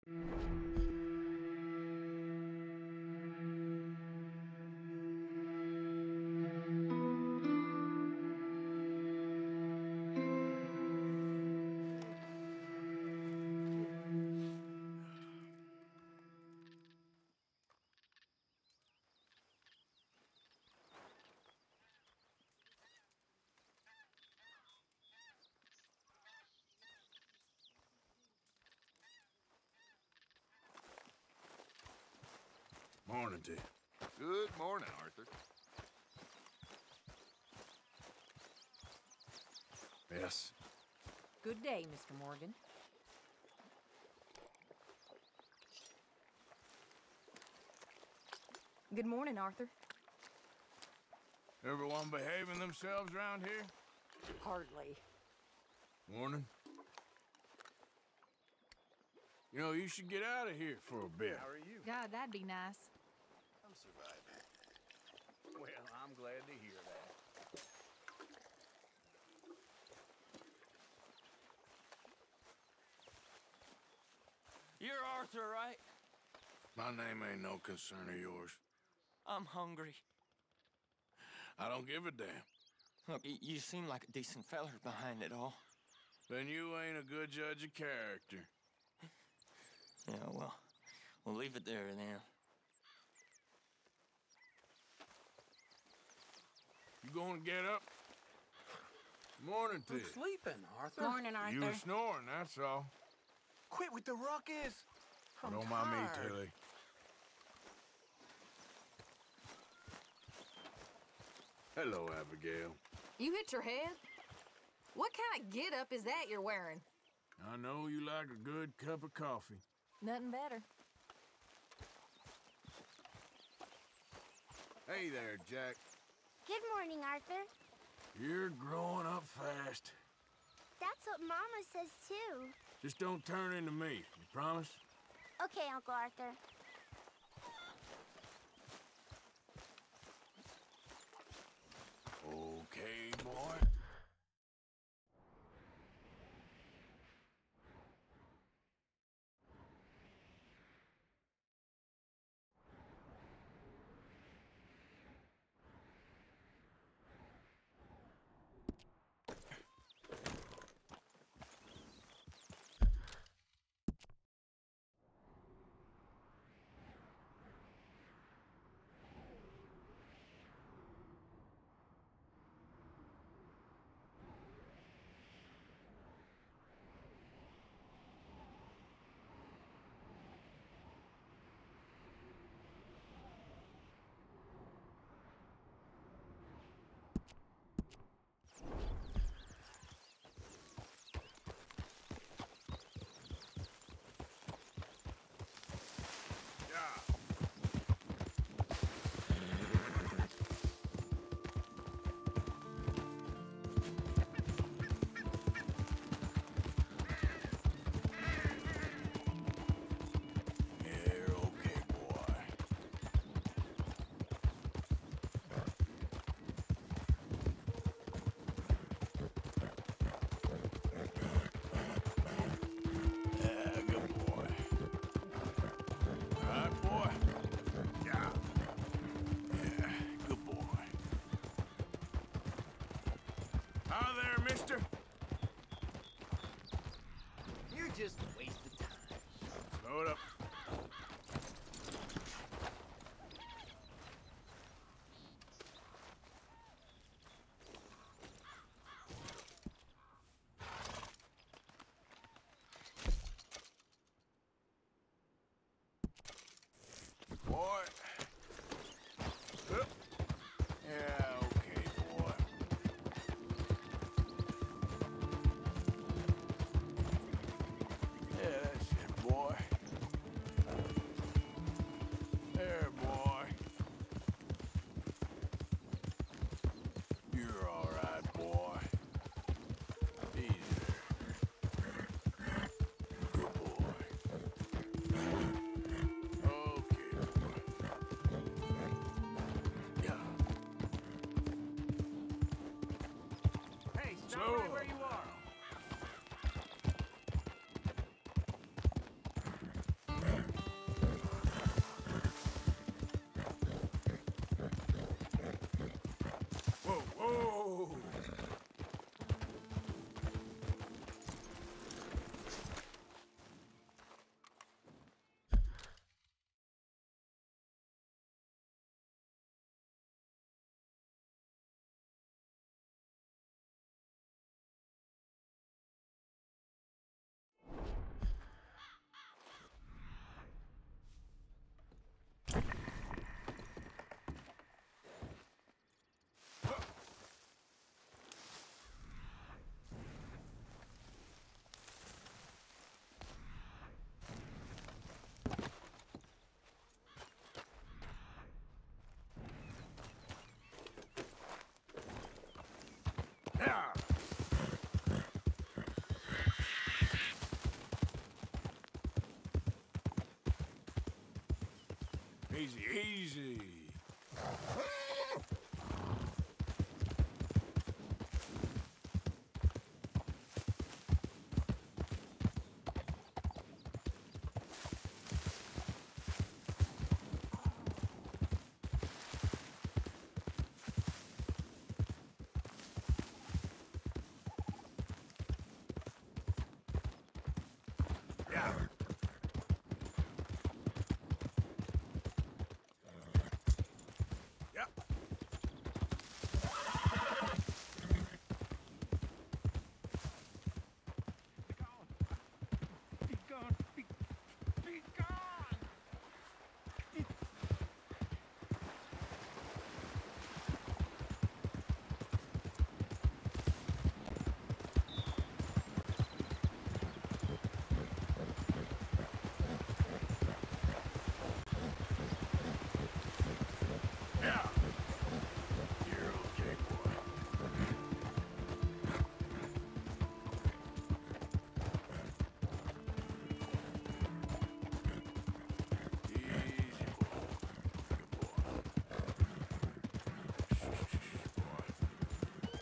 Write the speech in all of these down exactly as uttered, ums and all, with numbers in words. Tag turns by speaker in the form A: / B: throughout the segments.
A: Morning to you.
B: Good morning, Arthur.
A: Yes.
C: Good day, Mister Morgan. Good morning, Arthur.
A: Everyone behaving themselves around here?
C: Hardly.
A: Morning. You know, you should get out of here for a bit.
B: How are you?
C: God, that'd be nice.
B: I'm surviving. Well, I'm glad to hear that.
D: You're Arthur, right?
A: My name ain't no concern of yours.
D: I'm hungry.
A: I don't give a damn.
D: Look, y you seem like a decent feller behind it all.
A: Then you ain't a good judge of character.
D: Yeah, well, we'll leave it there then.
A: You gonna get up? Morning to
B: I'm
A: you.
B: sleeping, Arthur.
C: Morning, Arthur.
A: You were snoring, that's all.
B: Quit with the ruckus. I'm
A: Don't mind me,
B: tired.
A: Tilly. Hello, Abigail.
C: You hit your head? What kind of get-up is that you're wearing?
A: I know you like a good cup of coffee.
C: Nothing better.
A: Hey there, Jack.
E: Good morning, Arthur.
A: You're growing up fast.
E: That's what Mama says, too.
A: Just don't turn into me, you promise?
E: Okay, Uncle Arthur.
A: Okay, boy.
B: Just a waste of time.
A: Slow it up. Boy. Up. Yeah, okay, boy. Yeah, that's it, boy. There, boy. You're all right, boy. Easy there. Good boy. Okay, boy. Yeah.
B: Hey, stop
A: Slow
B: right where you are.
A: Easy, easy. Yeah. Yeah.
B: Be gone. Be, be gone.
A: Yeah. You're okay, boy. Easy, boy. Good boy. Shh, boy.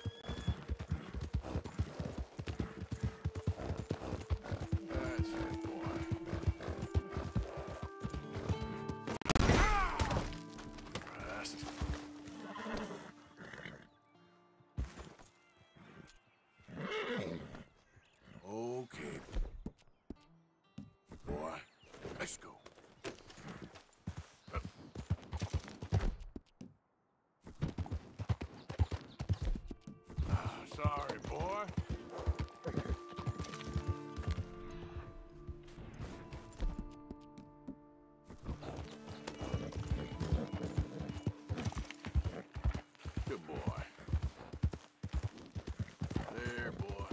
A: That's it, boy. Rest. Okay. Boy, let's go. Up. Ah, sorry, boy. Good boy. There, boy.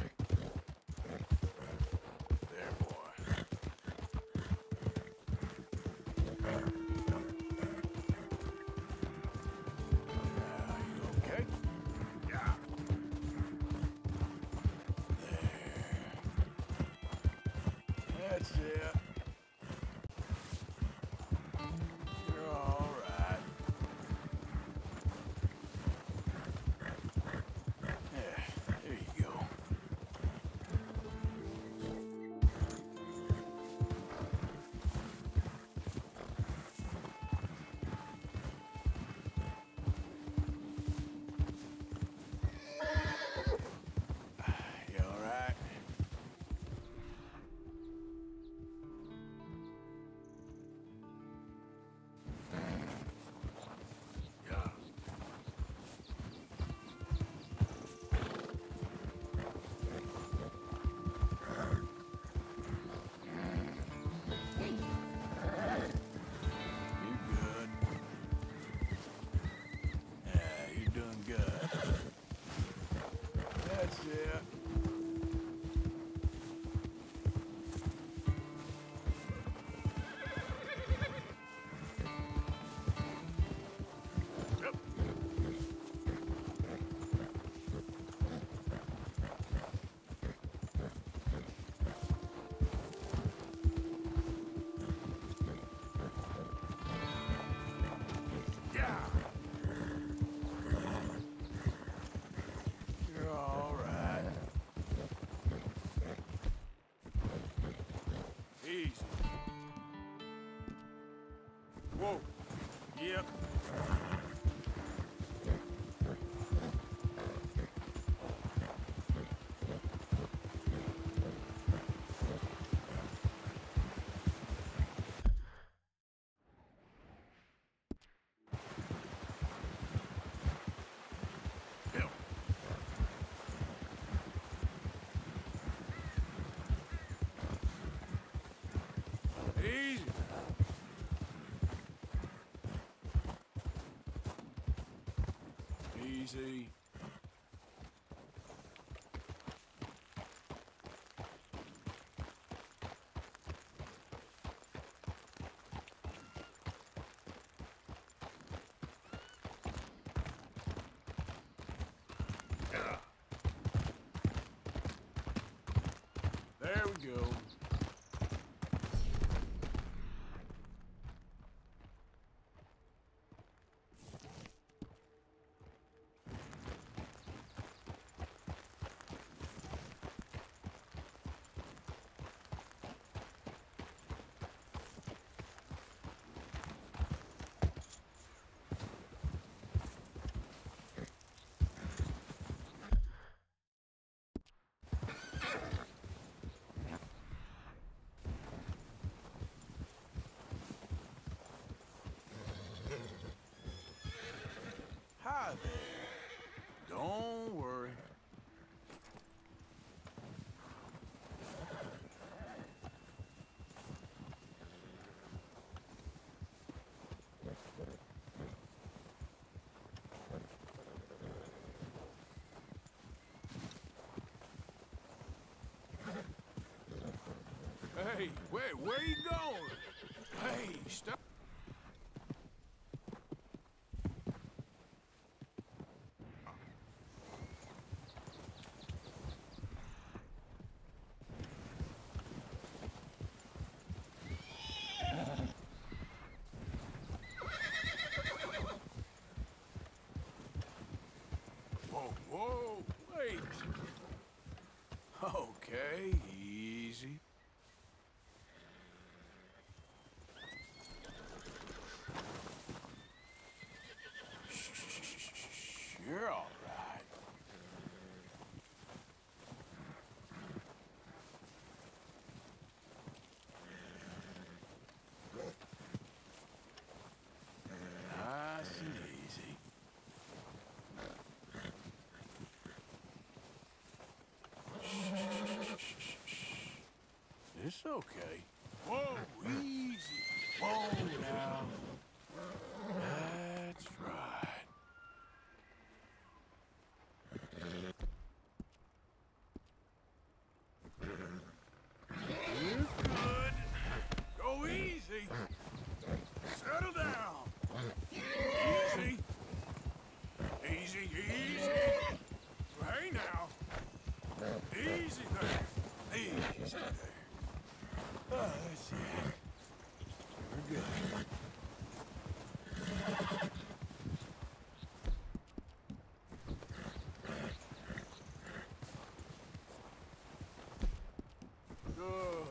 A: There, boy. Yeah, you okay? Yeah. There. That's it. You're all right. Yeah, there you go. You all right? Yeah. You good? Yeah, you're doing good. That's it. Yep. Yeah. You're all right. Easy. Whoa. Yep. Bill. Easy. Easy. Yeah. There we go. Hey, wait, where you going? Hey, stop. Whoa, whoa, wait. Okay, easy. You're all right. Nice and easy. It's okay. Whoa, easy. Whoa, now. That's right. You're good. Go easy. Settle down. Easy. Easy, easy. Hey now. Easy there. Easy there. Oh, that's it. We're good. Good.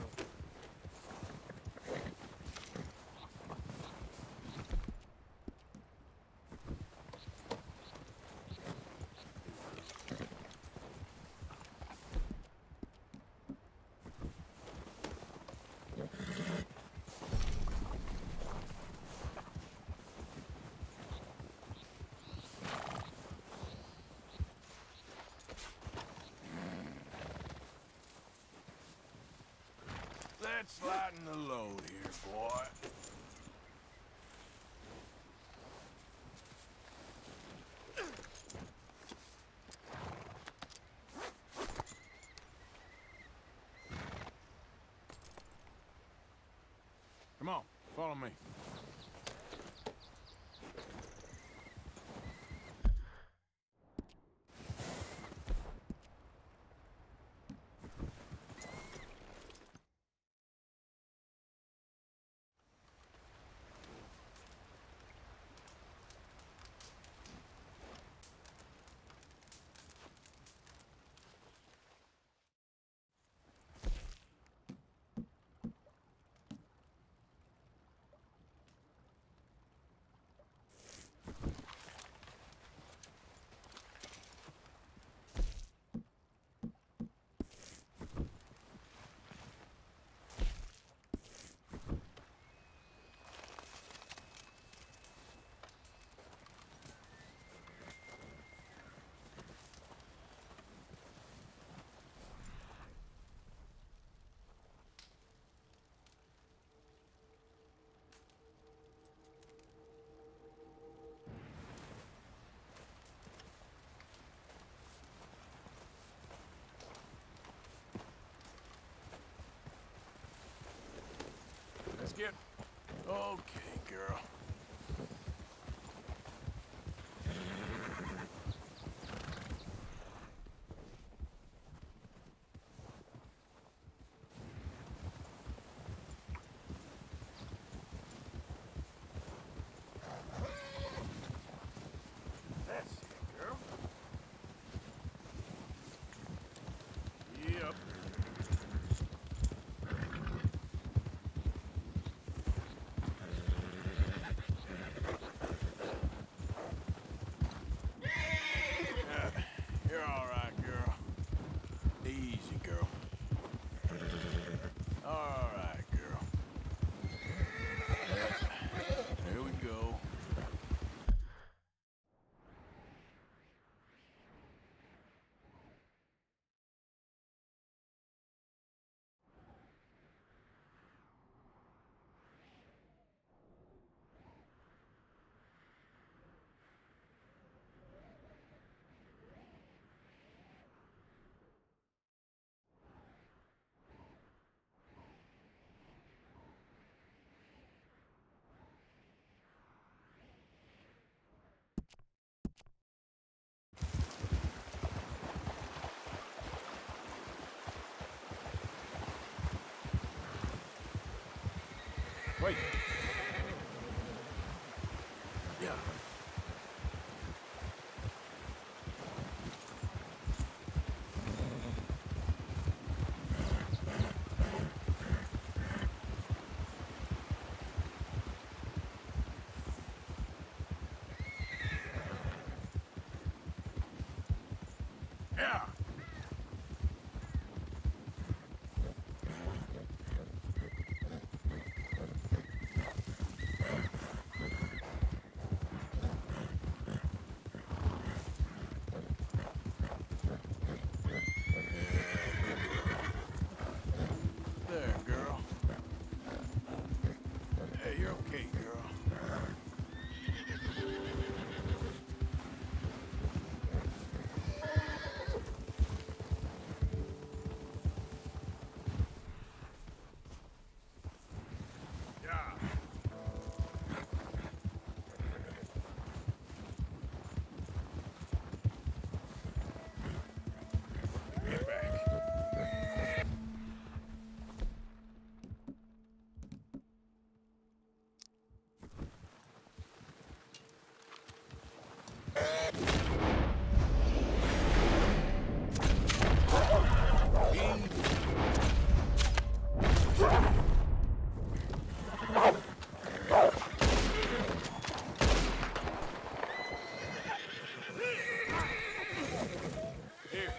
A: Let's lighten the load here, boy. Come on, follow me. Let's get... Okay, girl. Wait. Yeah. Yeah. There, girl. Hey, you're okay, girl. Yeah. Get back. Here.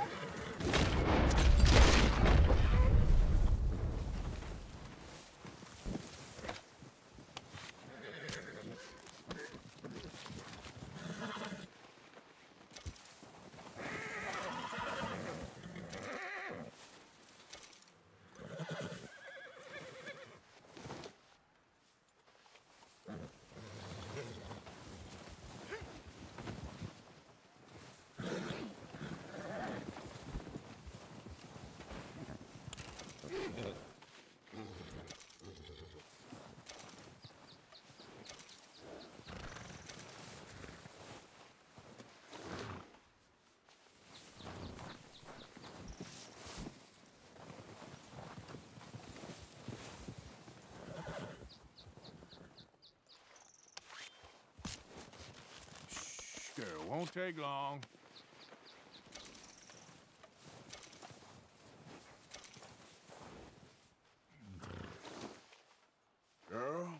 A: Shh, girl, won't take long. Girl.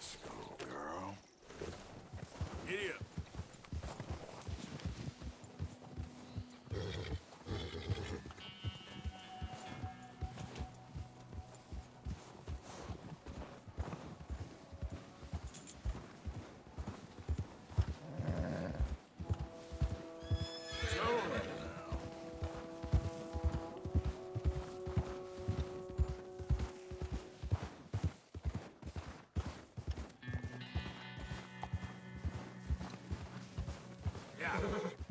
A: Let's go, girl. Giddy up. Yeah.